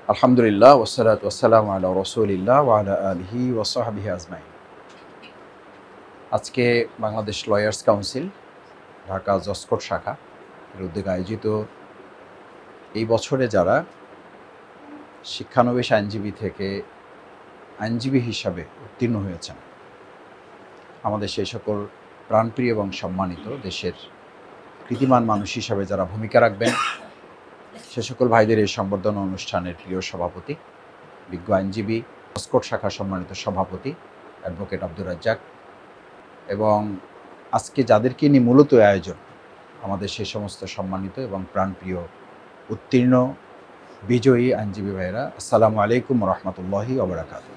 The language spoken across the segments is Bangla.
আলহামদুলিল্লাহ ওয়াসসালাতু ওয়াসসালামু আলা রাসূলিল্লাহ ওয়া আলা আলিহি ওয়া সাহবিহি আজমাইন। আজকে বাংলাদেশ লয়ার্স কাউন্সিল ঢাকা জসকোট শাখা এর উদ্যোগে আয়োজিত এই বছরে যারা শিক্ষানবিশ আইনজীবী থেকে আইনজীবী হিসাবে উত্তীর্ণ হয়েছেন, আমাদের সেই সকল প্রাণপ্রিয় এবং সম্মানিত দেশের কৃতিমান মানুষ হিসাবে যারা ভূমিকা রাখবেন, সে সকল ভাইদের এই সংবর্ধনা অনুষ্ঠানের প্রিয় সভাপতি, বিজ্ঞ আইনজীবী, জসকোট শাখা সম্মানিত সভাপতি অ্যাডভোকেট আব্দুর রাজ্জাক, এবং আজকে যাদেরকে নিয়ে মূলত আয়োজন, আমাদের সেই সমস্ত সম্মানিত এবং প্রাণপ্রিয় উত্তীর্ণ বিজয়ী আইনজীবী ভাইয়েরা, আসসালামু আলাইকুম রহমতুল্লাহি ওয়া বারাকাতুহু।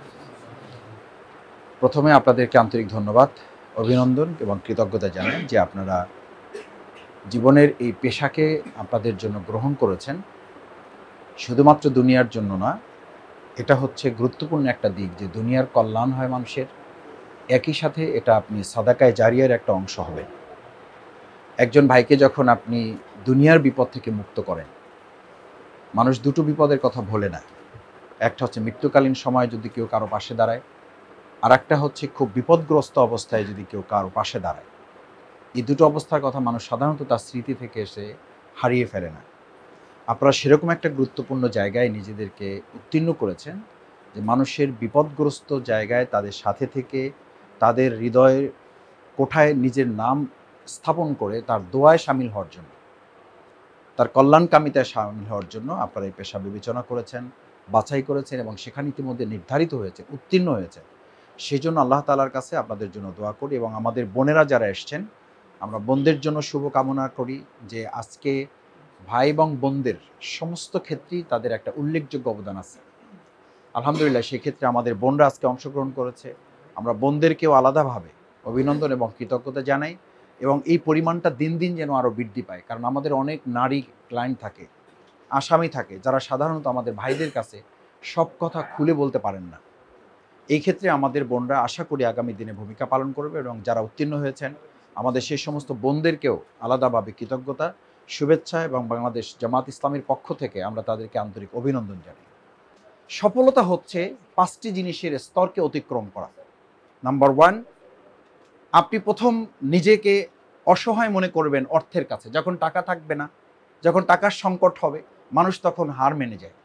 প্রথমে আপনাদেরকে আন্তরিক ধন্যবাদ, অভিনন্দন এবং কৃতজ্ঞতা জানাই যে আপনারা জীবনের এই পেশাকে আপনাদের জন্য গ্রহণ করেছেন। শুধুমাত্র দুনিয়ার জন্য না, এটা হচ্ছে গুরুত্বপূর্ণ একটা দিক যে দুনিয়ার কল্যাণ হয় মানুষের, একই সাথে এটা আপনি সাদাকায়ে জারিয়ার একটা অংশ হবে। একজন ভাইকে যখন আপনি দুনিয়ার বিপদ থেকে মুক্ত করেন, মানুষ দুটো বিপদের কথা ভোলে না। একটা হচ্ছে মৃত্যুকালীন সময় যদি কেউ কারো পাশে দাঁড়ায়, আর একটা হচ্ছে খুব বিপদগ্রস্ত অবস্থায় যদি কেউ কারো পাশে দাঁড়ায়। এই দুটো অবস্থার কথা মানুষ সাধারণত তার স্মৃতি থেকে এসে হারিয়ে ফেলে না। আপনারা সেরকম একটা গুরুত্বপূর্ণ জায়গায় নিজেদেরকে উত্তীর্ণ করেছেন যে মানুষের বিপদগ্রস্ত জায়গায় তাদের সাথে থেকে তাদের হৃদয়ের কোঠায় নিজের নাম স্থাপন করে তার দোয়ায় সামিল হওয়ার জন্য, তার কল্যাণকামিতায় সামিল হওয়ার জন্য আপনারা এই পেশা বিবেচনা করেছেন, বাছাই করেছেন এবং সেখানে ইতিমধ্যে নির্ধারিত হয়েছে, উত্তীর্ণ হয়েছে। সেই জন্য আল্লাহ তাআলার কাছে আপনাদের জন্য দোয়া করি এবং আমাদের বোনেরা যারা এসছেন, আমরা বোনদের জন্য শুভ কামনা করি যে আজকে ভাই এবং বোনদের সমস্ত ক্ষেত্রেই তাদের একটা উল্লেখযোগ্য অবদান আছে। আলহামদুলিল্লাহ, সেক্ষেত্রে আমাদের বোনরা আজকে অংশগ্রহণ করেছে। আমরা বোনদেরকেও আলাদাভাবে অভিনন্দন এবং কৃতজ্ঞতা জানাই এবং এই পরিমাণটা দিন দিন যেন আরও বৃদ্ধি পায়, কারণ আমাদের অনেক নারী ক্লায়েন্ট থাকে, আসামি থাকে, যারা সাধারণত আমাদের ভাইদের কাছে সব কথা খুলে বলতে পারেন না। এই ক্ষেত্রে আমাদের বোনরা আশা করি আগামী দিনে ভূমিকা পালন করবে এবং যারা উত্তীর্ণ হয়েছেন আমাদের সেই সমস্ত বোনদেরকেও আলাদাভাবে কৃতজ্ঞতা, শুভেচ্ছা এবং বাংলাদেশ জামাত ইসলামীর পক্ষ থেকে আমরা তাদেরকে আন্তরিক অভিনন্দন জানাই। সফলতা হচ্ছে 5টি জিনিসের স্তরকে অতিক্রম করা। নাম্বার 1, আপনি প্রথম নিজেকে অসহায় মনে করবেন অর্থের কাছে। যখন টাকা থাকবে না, যখন টাকার সংকট হবে, মানুষ তখন হার মেনে যায়।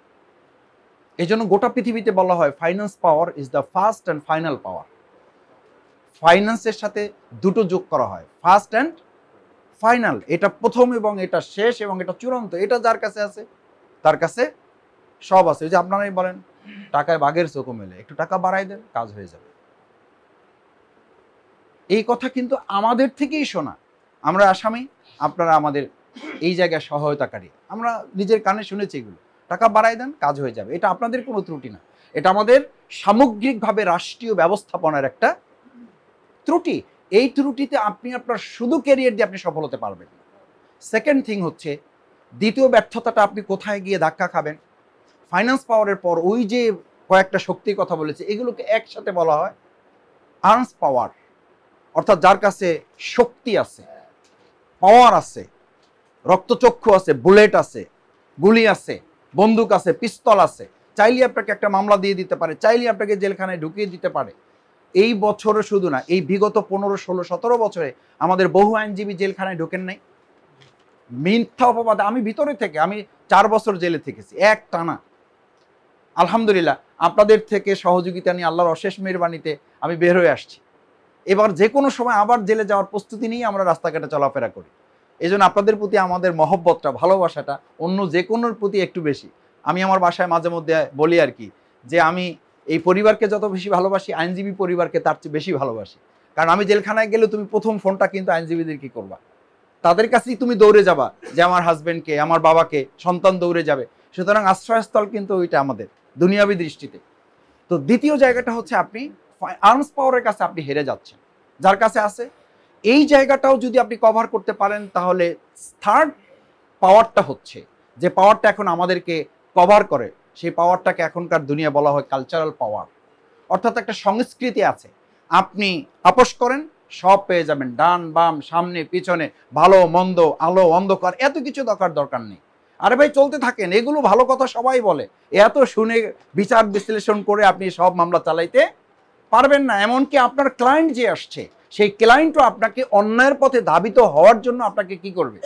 এই জন্য গোটা পৃথিবীতে বলা হয় finance power is the first and final power. ফাইন্যান্সের সাথে দুটো যোগ করা হয়, ফার্স্ট অ্যান্ড ফাইনাল। এটা প্রথম এবং এটা শেষ এবং এটা চূড়ান্ত। এটা যার কাছে আছে তার কাছে সব আছে। ওই যে আপনারাই বলেন টাকায় বাঘের চোখও মেলে, একটু টাকা বাড়াই দেন, কাজ হয়ে যাবে। এই কথা কিন্তু আমাদের থেকেই শোনা। আমরা আসামি, আপনারা আমাদের এই জায়গায় সহায়তাকারী। আমরা নিজের কানে শুনেছি এগুলো, টাকা বাড়াই দেন, কাজ হয়ে যাবে। এটা আপনাদের কোনো ত্রুটি না, এটা আমাদের সামগ্রিকভাবে রাষ্ট্রীয় ব্যবস্থাপনার একটা ত্রুটি। এই ত্রুটিতে আপনি আপনার শুধু ক্যারিয়ার দিয়ে আপনি সফল হতে পারবেন না। সেকেন্ড থিং হচ্ছে, দ্বিতীয় ব্যর্থতাটা আপনি কোথায় গিয়ে ধাক্কা খাবেন। ফাইন্যান্স পাওয়ারের পর ওই যে কয়েকটা শক্তির কথা বলেছে, এগুলোকে একসাথে বলা হয় আর্নস পাওয়ার। অর্থাৎ যার কাছে শক্তি আছে, পাওয়ার আছে, রক্তচক্ষু আছে, বুলেট আছে, গুলি আছে, বন্দুক আছে, পিস্তল আছে, চাইলে আপনাকে একটা মামলা দিয়ে দিতে পারে, চাইলে আপনাকে জেলখানায় ঢুকিয়ে দিতে পারে। এই বছরও শুধু না, এই বিগত 15, 16, 17 বছরে আমাদের বহু আইনজীবী জেলখানায় ঢোকেন নাই মিথ্যা অপবাদে। আমি ভিতরে থেকে, আমি 4 বছর জেলে থেকেছি এক টানা। আলহামদুলিল্লাহ, আপনাদের থেকে সহযোগিতা নিয়ে আল্লাহর অশেষ মেহেরবানিতে আমি বের হয়ে আসছি। এবার যে কোনো সময় আবার জেলে যাওয়ার প্রস্তুতি নিয়ে আমরা রাস্তাঘাটে চলাফেরা করি। এই জন্য আপনাদের প্রতি আমাদের মহব্বতটা, ভালোবাসাটা অন্য যে কোনোর প্রতি একটু বেশি। আমি আমার বাসায় মাঝে মধ্যে বলি আর কি, যে আমি এই পরিবারকে যত বেশি ভালোবাসি, আইনজীবী পরিবারকে তার চেয়ে বেশি ভালোবাসি। কারণ আমি জেলখানায় গেলে তুমি প্রথম ফোনটা কিন্তু আইনজীবীদের কি করবা, তাদের কাছেই তুমি দৌড়ে যাবা, যে আমার হাজবেন্ডকে, আমার বাবাকে, সন্তান দৌড়ে যাবে। সুতরাং আশ্রয়স্থল কিন্তু ওইটা আমাদের দুনিয়াবী দৃষ্টিতে। তো দ্বিতীয় জায়গাটা হচ্ছে, আপনি আর্মস পাওয়ারের কাছে আপনি হেরে যাচ্ছেন, যার কাছে আছে। এই জায়গাটাও যদি আপনি কভার করতে পারেন, তাহলে থার্ড পাওয়ারটা হচ্ছে, যে পাওয়ারটা এখন আমাদেরকে কভার করে, সেই পাওয়ারটাকে এখনকার দুনিয়া বলা হয় কালচারাল পাওয়ার। অর্থাৎ একটা সংস্কৃতি আছে, আপনি আপোস করেন সব পেয়ে যাবেন, ডান বাম সামনে পিছনে, ভালো মন্দ, আলো অন্ধকার, এত কিছু দরকার নেই। আরে ভাই চলতে থাকেন, এগুলো ভালো কথা সবাই বলে, এত শুনে বিচার বিশ্লেষণ করে আপনি সব মামলা চালাইতে পারবেন না। এমনকি আপনার ক্লায়েন্ট যে আসছে সেই ক্লায়েন্টও আপনাকে অন্যায়ের পথে ধাবিত হওয়ার জন্য আপনাকে কি করবে,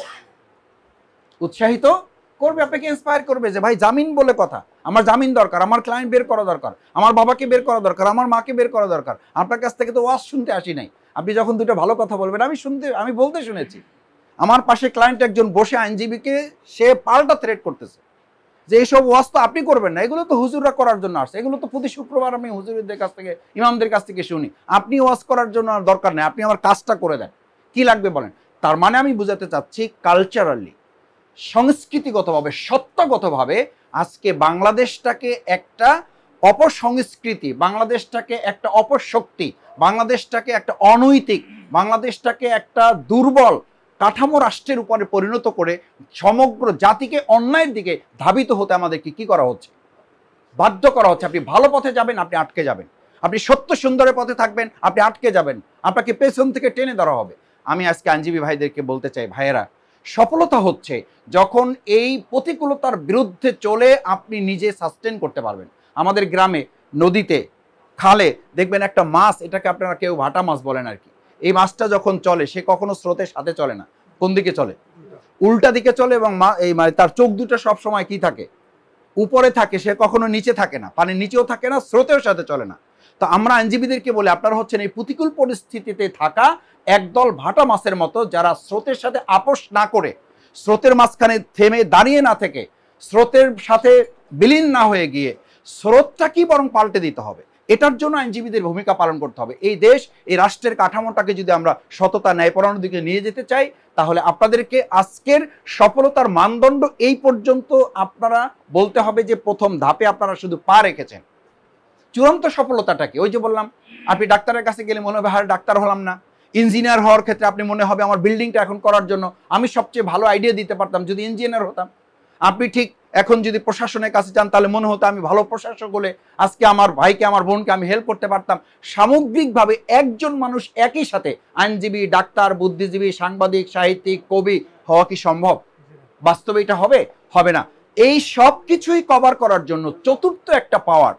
উৎসাহিত করবে, আপনাকে ইন্সপায়ার করবে যে ভাই জামিন বলে কথা, আমার জামিন দরকার, আমার ক্লায়েন্ট বের করা দরকার, আমার বাবাকে বের করা দরকার, আমার মাকে বের করা দরকার। আপনার কাছ থেকে তো ওয়াজ শুনতে আসি নাই, আপনি যখন দুটো ভালো কথা বলবেন আমি বলতে শুনেছি। আমার পাশে ক্লায়েন্ট একজন বসে আইনজীবীকে সে পাল্টা থ্রেট করতেছে যে এইসব ওয়াজ তো আপনি করবেন না, এগুলো তো হুজুররা করার জন্য আসছে, এগুলো তো প্রতি শুক্রবার আমি হুজুরদের কাছ থেকে ইমামদের কাছ থেকে শুনি, আপনি ওয়াজ করার জন্য আর দরকার নেই, আপনি আমার কাজটা করে দেন, কি লাগবে বলেন। তার মানে আমি বুঝাতে চাচ্ছি কালচারালি, সংস্কৃতিগতভাবে, সত্যগতভাবে আজকে বাংলাদেশটাকে একটা অপসংস্কৃতি, বাংলাদেশটাকে একটা অপশক্তি, বাংলাদেশটাকে একটা অনৈতিক, বাংলাদেশটাকে একটা দুর্বল কাঠামো রাষ্ট্রের উপরে পরিণত করে সমগ্র জাতিকে অন্যায়ের দিকে ধাবিত হতে আমাদেরকে কি করা হচ্ছে, বাধ্য করা হচ্ছে। আপনি ভালো পথে যাবেন, আপনি আটকে যাবেন, আপনি সত্য সুন্দরের পথে থাকবেন, আপনি আটকে যাবেন, আপনাকে পেছন থেকে টেনে ধরা হবে। আমি আজকে আইনজীবী ভাইদেরকে বলতে চাই, ভাইয়েরা, সফলতা হচ্ছে যখন এই প্রতিকূলতার বিরুদ্ধে চলে আপনি নিজে সাস্টেন করতে পারবেন। আমাদের গ্রামে নদীতে খালে দেখবেন একটা মাছ, এটাকে আপনারা কেউ ভাটা মাছ বলেন আর কি, এই মাছটা যখন চলে সে কখনো স্রোতের সাথে চলে না, কোন দিকে চলে, উল্টা দিকে চলে, এবং তার চোখ দুটো সব সময় কি থাকে, উপরে থাকে, সে কখনো নিচে থাকে না, পানির নিচেও থাকে না, স্রোতের সাথে চলে না। তো আমরা আইনজীবীদেরকে বলি আপনারা হচ্ছেন এই প্রতিকূল পরিস্থিতিতে থাকা একদল ভাটা মাছের মতো, যারা স্রোতের সাথে আপোষ না করে, স্রোতের মাঝখানে থেমে দাঁড়িয়ে না থেকে, স্রোতের সাথে বিলীন না হয়ে গিয়ে স্রোতটা কি বরং পাল্টে দিতে হবে। এটার জন্য আইনজীবীদের ভূমিকা পালন করতে হবে। এই দেশ, এই রাষ্ট্রের কাঠামোটাকে যদি আমরা সততা ন্যায়পরায়ণের দিকে নিয়ে যেতে চাই, তাহলে আপনাদেরকে আজকের সফলতার মানদণ্ড এই পর্যন্ত আপনারা বলতে হবে যে প্রথম ধাপে আপনারা শুধু পা রেখেছেন। চূড়ান্ত সফলতাটাকে, ওই যে বললাম, আপনি ডাক্তারের কাছে গেলে মনে হবে আর ডাক্তার হলাম না, ইঞ্জিনিয়ার হওয়ার ক্ষেত্রে আপনি মনে হবে আমার বিল্ডিংটা এখন করার জন্য আমি সবচেয়ে ভালো আইডিয়া দিতে পারতাম যদি ইঞ্জিনিয়ার হতাম। আপনি ঠিক এখন যদি প্রশাসনের কাছে যান তাহলে মনে হতো আমি ভালো প্রশাসক হলে আজকে আমার ভাইকে, আমার বোনকে আমি হেল্প করতে পারতাম। সামগ্রিকভাবে একজন মানুষ একই সাথে আইনজীবী, ডাক্তার, বুদ্ধিজীবী, সাংবাদিক, সাহিত্যিক, কবি হওয়া কি সম্ভব? বাস্তবে এটা হবে? হবে না। এই সব কিছুই কভার করার জন্য চতুর্থ একটা power,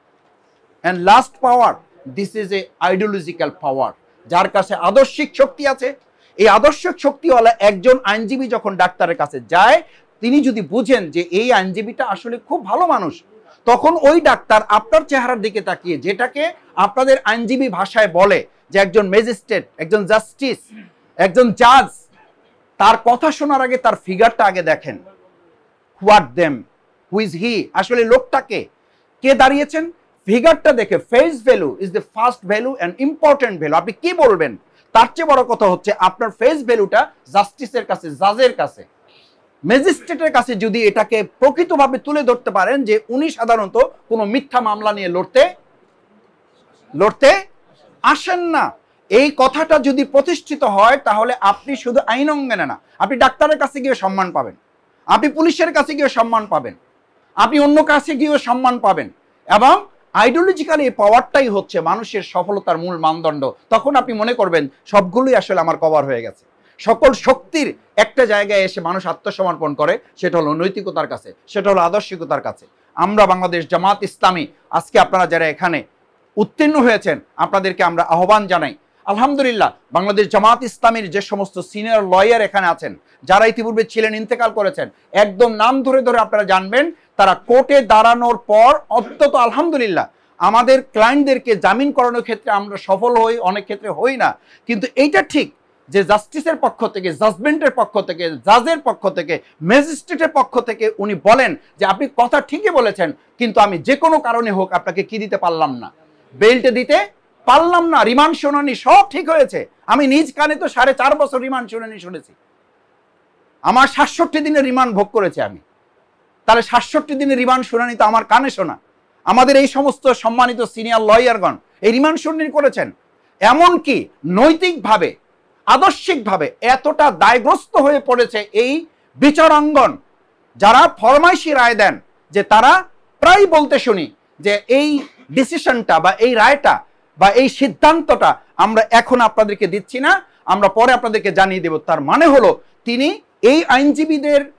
and last power, this is a ideological power, যার কাছে আদর্শিক শক্তি আছে। এই আদর্শিক শক্তিওয়ালা একজন আইনজীবী যখন ডাক্তারের কাছে যায়, তিনি যদি বুঝেন যে এই আইনজীবীটা আসলে খুব ভালো মানুষ, তখন ওই ডাক্তার আপনার চেহারার দিকে তাকিয়ে, যেটাকে আপনাদের আইনজীবী ভাষায় বলে যে একজন ম্যাজিস্ট্রেট, একজন জাস্টিস, একজন জাজ, তার কথা শোনার আগে তার ফিগারটা আগে দেখেন। What them, who is he, আসলে লোকটাকে কে দাঁড়িয়েছেন, ফিগারটা দেখে। Face value is the first value and important value. আপনি কি বলবেন তার চেয়ে বড় কথা হচ্ছে আপনার ফেস ভ্যালুটা জাস্টিসের কাছে, জাজের কাছে, ম্যাজিস্ট্রেটের কাছে যদি এটাকে প্রকৃতভাবে তুলে ধরতে পারেন যে উনি সাধারণত কোনো মিথ্যা মামলা নিয়ে লড়তে আসেন না, এই কথাটা যদি প্রতিষ্ঠিত হয়, তাহলে আপনি শুধু আইন অঙ্গনে না, আপনি ডাক্তারের কাছে গিয়ে সম্মান পাবেন, আপনি পুলিশের কাছে গিয়ে সম্মান পাবেন, আপনি অন্য কাছে গিয়েও সম্মান পাবেন। এবং আইডিওলজিক্যাল এই পাওয়ারটাই হচ্ছে মানুষের সফলতার মূল মানদণ্ড। তখন আপনি মনে করবেন সবগুলোই আসলে আমার কভার হয়ে গেছে। সকল শক্তির একটা জায়গায় এসে মানুষ আত্মসমর্পণ করে, সেটা হলো নৈতিকতার কাছে, সেটা হলো আদর্শিকতার কাছে। আমরা বাংলাদেশ জামাত ইসলামী, আজকে আপনারা যারা এখানে উত্তীর্ণ হয়েছেন, আপনাদেরকে আমরা আহ্বান জানাই। আলহামদুলিল্লাহ, বাংলাদেশ জামাত ইসলামীর যে সমস্ত সিনিয়র লয়ার এখানে আছেন, যারা ইতিপূর্বে ছিলেন, ইন্তেকাল করেছেন, একদম নাম ধরে ধরে আপনারা জানবেন, তারা কোর্টে দাঁড়ানোর পর অন্তত আলহামদুলিল্লাহ আমাদের ক্লায়েন্টদেরকে জামিন করানোর ক্ষেত্রে আমরা সফল হই, অনেক ক্ষেত্রে হই না, কিন্তু এইটা ঠিক যে জাস্টিসের পক্ষ থেকে, জাজমেন্টের পক্ষ থেকে, জাজের পক্ষ থেকে, ম্যাজিস্ট্রেটের পক্ষ থেকে উনি বলেন যে আপনি কথা ঠিকই বলেছেন, কিন্তু আমি যে কোনো কারণে হোক আপনাকে কি দিতে পারলাম না, বেল্টে দিতে পারলাম না, রিমান্ড শুনানি সব ঠিক হয়েছে। আমি নিজ কানে তো 4.5 বছর রিমান্ড শুনানি শুনেছি, আমার 67 দিনের রিমান্ড ভোগ করেছে আমি। তাহলে 67 দিনের রিমান্ড শুনানি তো আমার কানে শোনা। আমাদের এই সমস্ত সম্মানিত সিনিয়র লয়ারগণ এই রিমান্ড শুনানি করেছেন। এমনকি নৈতিকভাবে, আদর্শিকভাবে এতটা দায়গ্রস্ত হয়ে পড়েছে এই বিচারাঙ্গন, যারা ফরমাইশি রায় দেন, যে তারা প্রায় বলতে শুনি যে এই ডিসিশনটা বা এই রায়টা বা এই সিদ্ধান্তটা আমরা এখন আপনাদেরকে দিচ্ছি না, আমরা পরে আপনাদেরকে জানিয়ে দেব। তার মানে হলো তিনি এই আইনজীবীদের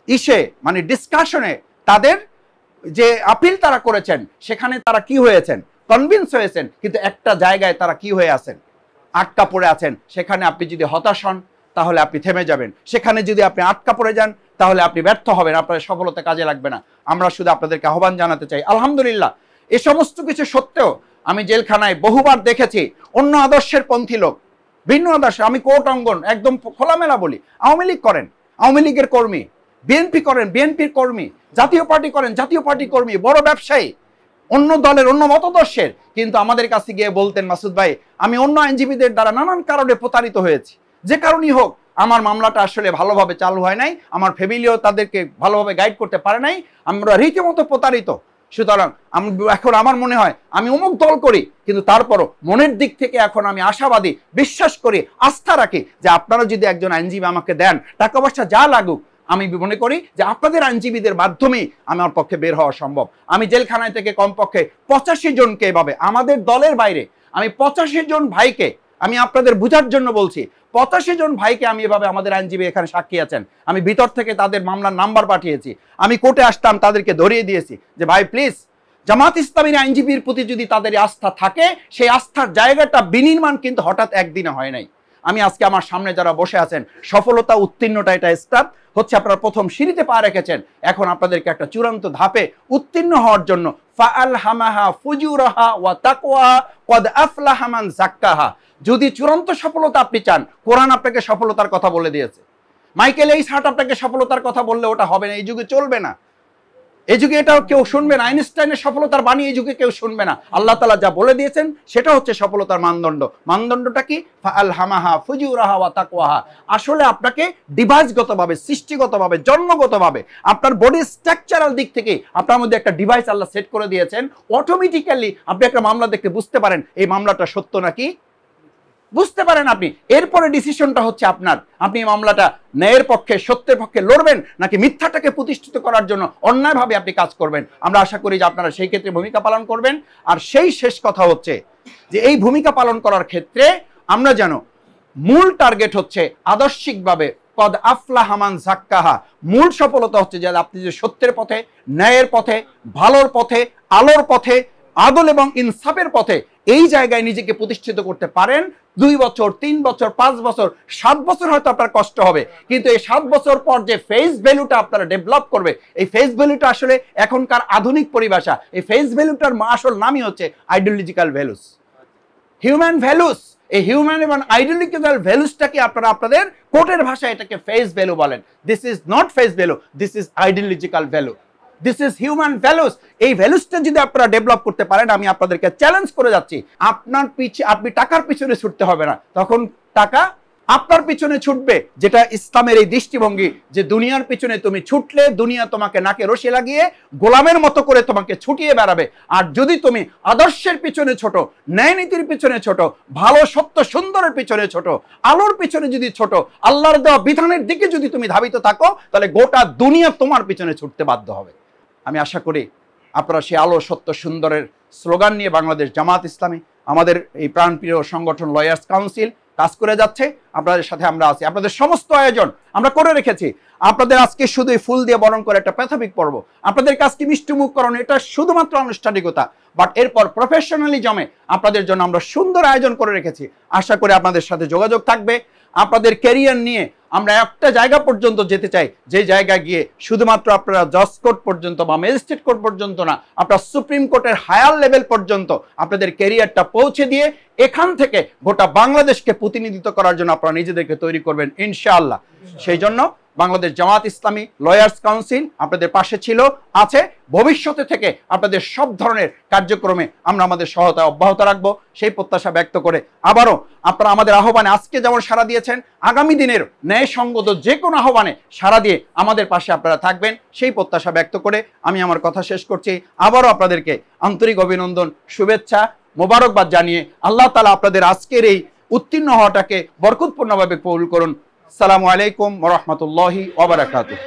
ইসে মানে ডিসকাশনে তাদের যে আপিল তারা করেছেন সেখানে তারা কি হয়েছেন, কনভিন্স হয়েছেন, কিন্তু একটা জায়গায় তারা কি হয়ে আছেন, আটকা পড়ে আছেন। সেখানে আপনি যদি হতাশ হন তাহলে আপনি থেমে যাবেন, সেখানে যদি আপনি আটকা পড়ে যান তাহলে আপনি ব্যর্থ হবেন, আপনার সফলতা কাজে লাগবে না। আমরা শুধু আপনাদেরকে আহ্বান জানাতে চাই, আলহামদুলিল্লাহ এ সমস্ত কিছু সত্ত্বেও আমি জেলখানায় বহুবার দেখেছি অন্য আদর্শের পন্থী লোক, ভিন্ন আদর্শ, আমি কোর্ট অঙ্গন একদম খোলামেলা বলি, আওয়ামী লীগ করেন, আওয়ামী লীগের কর্মী, বিএনপি করেন, বিএনপির কর্মী, জাতীয় পার্টি করেন, জাতীয় পার্টির কর্মী, বড় ব্যবসায়ী, অন্য দলের অন্য মতাদর্শের, কিন্তু আমাদের কাছে গিয়ে বলতেন, মাসুদ ভাই আমি অন্য আইনজীবীদের দ্বারা নানান কারণে প্রতারিত হয়েছি, যে কারণেই হোক আমার মামলাটা আসলে ভালোভাবে চালু হয় নাই, আমার ফ্যামিলিও তাদেরকে ভালোভাবে গাইড করতে পারে নাই, আমরা রীতিমতো প্রতারিত। সুতরাং এখন আমার মনে হয় আমি অমুক দল করি, কিন্তু তারপরও মনের দিক থেকে এখন আমি আশাবাদী, বিশ্বাস করি, আস্থা রাখি যে আপনারা যদি একজন আইনজীবী আমাকে দেন, টাকা পয়সা যা লাগুক, আমি মনে করি যে আপনাদের আইনজীবীদের মাধ্যমেই আমার পক্ষে বের হওয়া সম্ভব। আমি জেলখানায় থেকে কমপক্ষে 85 জনকে এভাবে আমাদের দলের বাইরে আমি 85 জন ভাইকে, আমি আপনাদের বোঝার জন্য বলছি, 85 জন ভাইকে আমি এভাবে, আমাদের আইনজীবী এখানে সাক্ষী আছেন, আমি ভিতর থেকে তাদের মামলার নাম্বার পাঠিয়েছি, আমি কোর্টে আসতাম তাদেরকে ধরিয়ে দিয়েছি যে ভাই প্লিজ, জামাত ইসলামীর আইনজীবীর প্রতি যদি তাদের আস্থা থাকে, সেই আস্থার জায়গাটা বিনির্মাণ কিন্তু হঠাৎ একদিনে হয় নাই। আমি আজকে আমার সামনে যারা বসে আছেন, সফলতা উত্তীর্ণটা এটা স্টার্ট হচ্ছে, আপনারা প্রথম সিঁড়িতে পা রেখেছেন, এখন আপনাদেরকে একটা চূড়ান্ত ধাপে উত্তীর্ণ হওয়ার জন্য ফাআলহামাহা ফুজুরাহা ওয়া তাকওয়াহা ক্বাদ আফলাহা মান যাক্কাহা। যদি চূড়ান্ত সফলতা আপনি চান, কোরআন আপনাকে সফলতার কথা বলে দিয়েছে। মাইকেল এইস হার্ট আপনাকে সফলতার কথা বললে ওটা হবে না, এই যুগে চলবে না, এই যুগে এটাও কেউ শুনবে না। আইনস্টাইনের সফলতার বাণী এই যুগে কেউ শুনবে না। আল্লাহ তাআলা যা বলে দিয়েছেন সেটা হচ্ছে সফলতার মানদণ্ড। মানদণ্ডটা কি? ফাআলহামাহা ফুজুরাহা ওয়া তাকওয়াহা। আসলে আপনাকে ডিভাইসগতভাবে, সৃষ্টিগতভাবে, জন্মগতভাবে, আপনার বডি স্ট্রাকচারাল দিক থেকে আপনার মধ্যে একটা ডিভাইস আল্লাহ সেট করে দিয়েছেন। অটোমেটিক্যালি আপনি একটা মামলা দেখতে বুঝতে পারেন এই মামলাটা সত্য নাকি, বুঝতে পারেন আপনি। এরপরে ডিসিশনটা হচ্ছে আপনার, আপনি এই মামলাটা ন্যায়ের পক্ষে, সত্যের পক্ষে লড়বেন, নাকি মিথ্যাটাকে প্রতিষ্ঠিত করার জন্য অন্যায়ভাবে আপনি কাজ করবেন। আমরা আশা করি যে আপনারা সেই ক্ষেত্রে ভূমিকা পালন করবেন। আর সেই শেষ কথা হচ্ছে যে এই ভূমিকা পালন করার ক্ষেত্রে আমরা যেন মূল টার্গেট হচ্ছে আদর্শিকভাবে কদ আফলাহা মান যাক্কাহা। মূল সফলতা হচ্ছে যে আপনি যে সত্যের পথে, ন্যায়ের পথে, ভালোর পথে, আলোর পথে, আদল এবং ইনসাফের পথে এই জায়গায় নিজেকে প্রতিষ্ঠিত করতে পারেন। 2 বছর, 3 বছর, 5 বছর, 7 বছর হয়তো আপনার কষ্ট হবে, কিন্তু এই 7 বছর পর যে ফেস ভ্যালুটা আপনারা ডেভেলপ করবে, এই ফেস ভ্যালুটা আসলে এখনকার আধুনিক পরিভাষা, এই ফেস ভ্যালুটার আসল নামই হচ্ছে আইডিওলজিক্যাল ভ্যালুস, হিউম্যান ভ্যালুস। এই হিউম্যান এবং আইডিওলজিক্যাল ভ্যালুসটাকে আপনারা আপনাদের কোর্টের ভাষায় এটাকে ফেস ভ্যালু বলেন। This is not face value, this is ideological value, this is human values. এই ভ্যালুসটা যদি আপনারা ডেভেলপ করতে পারেন, আমি আপনাদেরকে চ্যালেঞ্জ করে যাচ্ছি, আপনার আপনি টাকার পিছনে ছুটতে হবে না, তখন টাকা আপনার পিছনে ছুটবে। যেটা ইসলামের এই দৃষ্টিভঙ্গি যে দুনিয়ার পিছনে তুমি ছুটলে দুনিয়া তোমাকে নাকে রশি লাগিয়ে গোলামের মতো করে তোমাকে ছুটিয়ে বেড়াবে। আর যদি তুমি আদর্শের পিছনে ছোট, ন্যায় নীতির পিছনে ছোট, ভালো সত্য সুন্দরের পিছনে ছোট, আলোর পিছনে যদি ছোট, আল্লাহর দেওয়া বিধানের দিকে যদি তুমি ধাবিত থাকো, তাহলে গোটা দুনিয়া তোমার পিছনে ছুটতে বাধ্য হবে। আমি আশা করি আপনারা সেই আলো সত্য সুন্দরের স্লোগান নিয়ে বাংলাদেশ জামাত ইসলামী, আমাদের এই প্রাণপ্রিয় সংগঠন লয়ার্স কাউন্সিল কাজ করে যাচ্ছে। আপনাদের সাথে আমরা আছি, আপনাদের সমস্ত আয়োজন আমরা করে রেখেছি। আপনাদের আজকে শুধু ফুল দিয়ে বরণ করে একটা প্রাথমিক পর্ব, আপনাদের কাজকে মিষ্টিমুখ করানো, এটা শুধুমাত্র আনুষ্ঠানিকতা, বাট এরপর প্রফেশনালিজমে আপনাদের জন্য আমরা সুন্দর আয়োজন করে রেখেছি। আশা করি আপনাদের সাথে যোগাযোগ থাকবে। আপনাদের ক্যারিয়ার নিয়ে আমরা একটা জায়গা পর্যন্ত যেতে চাই, যে জায়গায় গিয়ে শুধুমাত্র আপনারা জজ কোর্ট পর্যন্ত বা ম্যাজিস্ট্রেট কোর্ট পর্যন্ত না, আপনারা সুপ্রিম কোর্টের হায়ার লেভেল পর্যন্ত আপনাদের ক্যারিয়ারটা পৌঁছে দিয়ে এখান থেকে গোটা বাংলাদেশকে প্রতিনিধিত্ব করার জন্য আপনারা নিজেদেরকে তৈরি করবেন ইনশাআল্লাহ। সেই জন্য বাংলাদেশ জামাত ইসলামী লয়ার্স কাউন্সিল আপনাদের পাশে ছিল, আছে, ভবিষ্যতে থেকে আপনাদের সব ধরনের কার্যক্রমে আমরা আমাদের সহায়তা অব্যাহত রাখবো, সেই প্রত্যাশা ব্যক্ত করে আবারও আপনারা আমাদের আহ্বানে আজকে যেমন সাড়া দিয়েছেন, আগামী দিনের ন্যায়সঙ্গত যে কোনো আহ্বানে সাড়া দিয়ে আমাদের পাশে আপনারা থাকবেন, সেই প্রত্যাশা ব্যক্ত করে আমি আমার কথা শেষ করছি। আবারও আপনাদেরকে আন্তরিক অভিনন্দন, শুভেচ্ছা, মোবারকবাদ জানিয়ে আল্লাহ তাআলা আপনাদের আজকের এই উত্তীর্ণ হওয়াটাকে বরকতপূর্ণভাবে কবুল করুন। আসসালামু আলাইকুম ওয়া রাহমাতুল্লাহি ওয়া বারাকাতুহু।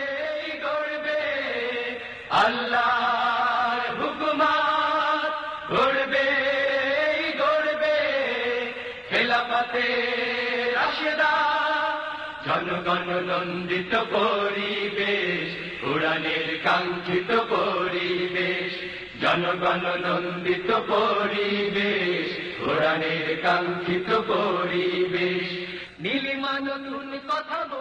আল্লাহর হুকুমত গড়বে গড়বে খেলাফতে রাশিদা, জনগণ জনগণ নন্দিত পরিবেশ, কোরআনের কাঙ্ক্ষিত পরিবেশ, জনগণ নন্দিত পরিবেশ, কোরআনের কাঙ্ক্ষিত পরিবেশ। নীলিমা নতুন কথা